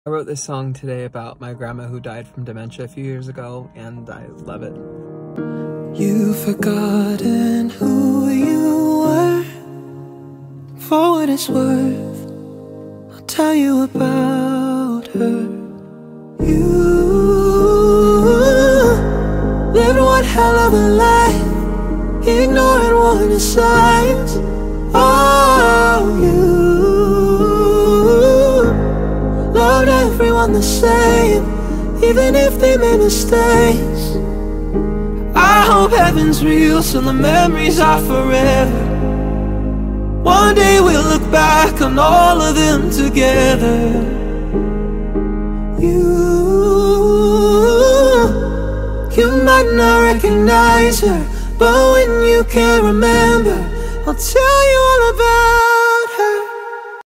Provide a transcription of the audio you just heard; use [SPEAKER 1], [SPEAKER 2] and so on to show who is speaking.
[SPEAKER 1] I wrote this song today about my grandma who died from dementia a few years ago, and I love it.
[SPEAKER 2] You've forgotten who you were. For what it's worth, I'll tell you about her. You lived one hell of a life, ignoring warning signs. Oh, you loved everyone the same, even if they made mistakes. I hope heaven's real so the memories are forever. One day we'll look back on all of them together. You might not recognize her, but when you can't remember, I'll tell you all about